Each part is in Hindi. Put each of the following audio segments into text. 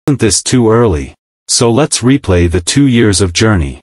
Isn't this too early? So let's replay the 2 years of journey.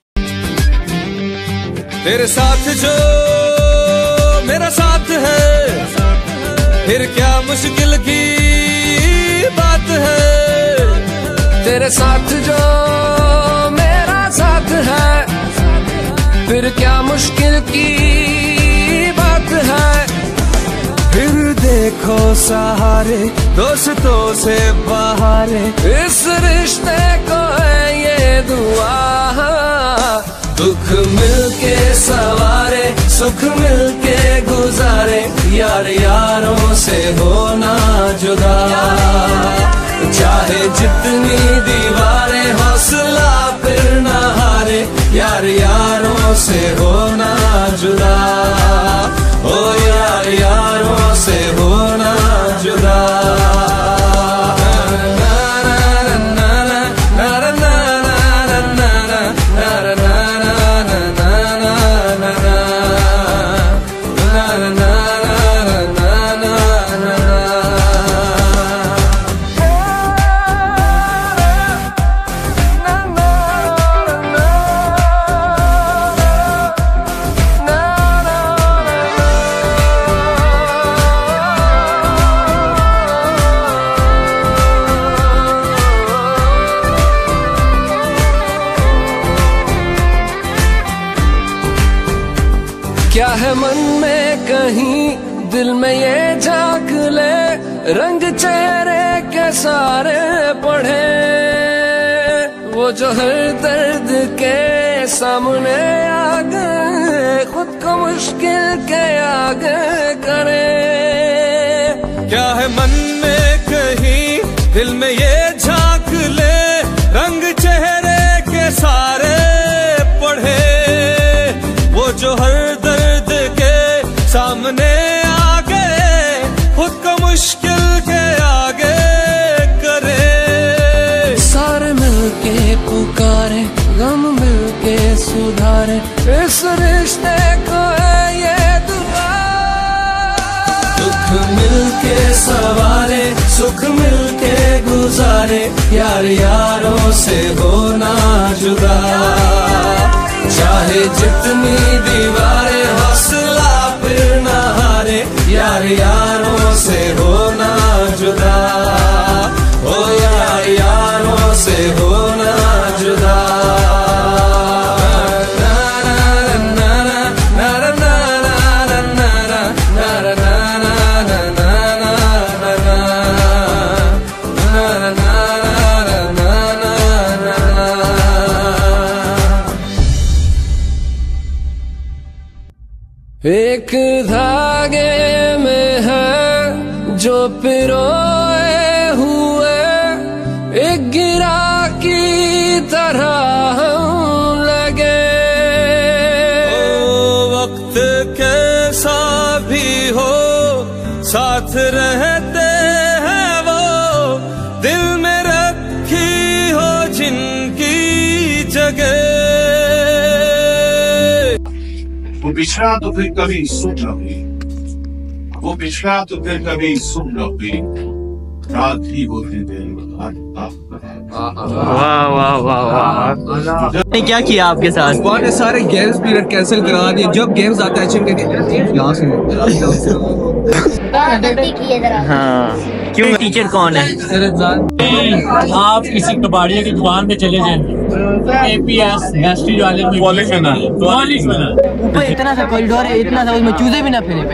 तेरे साथ जो मेरा साथ है, फिर क्या मुश्किल की बात है। तेरे साथ जो मेरा साथ है, फिर क्या मुश्किल की बात है। फिर देखो सहारे दोस्तों से बहारे, इस रिश्ते को है ये दुआ। दुख मिलके सवारे, सुख मिलके गुजारे, यार यारों से होना जुदा। चाहे जितनी दीवारें, हौसला फिर न हारे, यार यारों से होना जुदा। ओ यार यारों से होना जुदा। क्या है मन में कहीं दिल में ये झांक ले, रंग चेहरे के सारे पढ़े। वो जो हर दर्द के सामने आ गए, खुद को मुश्किल के आगे करे। क्या है मन में कहीं दिल में ये झांक ले, रंग चेहरे के सारे पढ़े। वो जो हर दर्द के सामने आ गए, खुद को मुश्किल के आगे करे। सारे मिलके पुकारे, गम मिलके सुधारे, इस रिश्ते को है ये दुआ। दुख मिलके सवारे, सुख मिलके गुजारे, यार यारों से होना जुदा। चाहे जितनी दीवारें, हौसला फिर न हारे, यार यारों से होना जुदा। ओ यार यारों से होना जुदा। एक धागे में है जो पिरोए हुए, एक गिरा की तरह हम लगे। ओ वक्त कैसा भी हो, साथ रहते हैं वो, दिल में रखी हो जिनकी जगह। वो बिछड़ा तो फिर कभी सुन न हुई, वो बिछड़ा तो फिर कभी सुन न हुई, रात ही होते दिन। वाह वाह वाह वाह, क्या किया आपके साथ? बहुत सारे गेम्स पीरियड कैंसिल करा दिए। जब गेम्स आता है चिम के यहाँ से हाँ, क्यों? टीचर कौन है? आप किसी कबाड़िया की दुकान पे चले जाएंगे, APS वेस्टेज वाले में कॉलेज में ना ऊपर इतना सा कॉरिडोर है, इतना सा, उसमें चूजे भी ना फिरे।